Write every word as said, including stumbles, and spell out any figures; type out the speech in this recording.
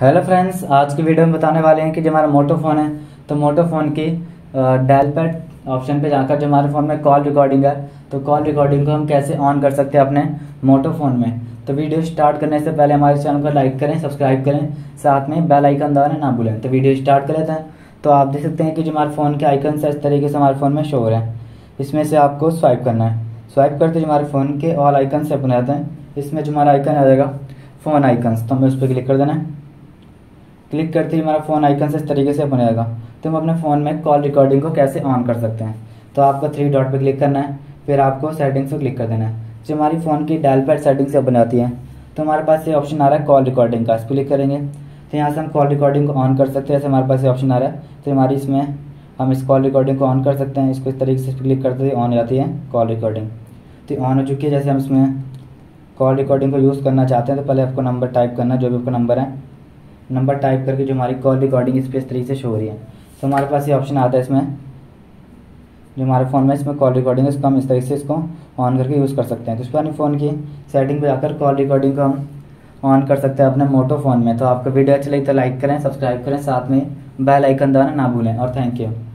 Hello friends, आज की video में बताने वाले हैं कि जो हमारा मोटो फ़ोन है तो मोटो फ़ोन की डायल पैड ऑप्शन पे जाकर जो हमारे फ़ोन में कॉल रिकॉर्डिंग है तो कॉल रिकॉर्डिंग को हम कैसे ऑन कर सकते हैं अपने मोटो फ़ोन में। तो वीडियो स्टार्ट करने से पहले हमारे चैनल को लाइक करें, सब्सक्राइब करें, साथ में बेल आइकन दबाना ना भूलें। तो वीडियो स्टार्ट कर लेते हैं। तो आप देख सकते हैं कि जो हमारे फ़ोन के आइकन है इस तरीके से हमारे फ़ोन में शो हो रहे हैं। इसमें से आपको स्वाइप करना है। स्वाइप करते जो हमारे फ़ोन के ऑल आइकन से अपने आते हैं, इसमें जो हमारा आइकन आ जाएगा फ़ोन आइकन्स, तो हमें उस पर क्लिक कर देना है। क्लिक करते ही हमारा फ़ोन आइकन से इस तरीके से बनेगा। तो हम अपने फ़ोन में कॉल रिकॉर्डिंग को कैसे ऑन कर सकते हैं। तो आपको थ्री डॉट पे क्लिक करना है, फिर आपको सेटिंग्स पे क्लिक कर देना है। जो हमारी फ़ोन की डायल पैड सेटिंग से बन जाती है तो हमारे पास ये ऑप्शन आ रहा है कॉल रिकॉर्डिंग का। इस पर क्लिक करेंगे तो यहाँ से हम कॉल रिकॉर्डिंग को ऑन कर सकते हैं। ऐसे हमारे पास ये ऑप्शन आ रहा है तो हमारी इसमें हम इस कॉल रिकॉर्डिंग को ऑन कर सकते हैं। इसको इस तरीके से क्लिक करते ही ऑन हो जाती है कॉल रिकॉर्डिंग। तो ऑन हो चुकी है। जैसे हम इसमें कॉल रिकॉर्डिंग को यूज़ करना चाहते हैं तो पहले आपको नंबर टाइप करना है, जो भी आपका नंबर है नंबर टाइप करके जो हमारी कॉल रिकॉर्डिंग इस पर इस तरीके से शो हो रही है। तो हमारे पास ये ऑप्शन आता है इसमें जो हमारे फ़ोन में इसमें कॉल रिकॉर्डिंग है, इसको हम इस तरीके से इसको ऑन करके यूज़ कर सकते हैं। तो इस पर अपने फ़ोन की सेटिंग पे जाकर कॉल रिकॉर्डिंग को हम ऑन कर सकते हैं अपने मोटो फ़ोन में। तो आपको वीडियो अच्छी लगी तो लाइक करें, सब्सक्राइब करें, साथ में बेल आइकन दबाना ना भूलें। और थैंक यू।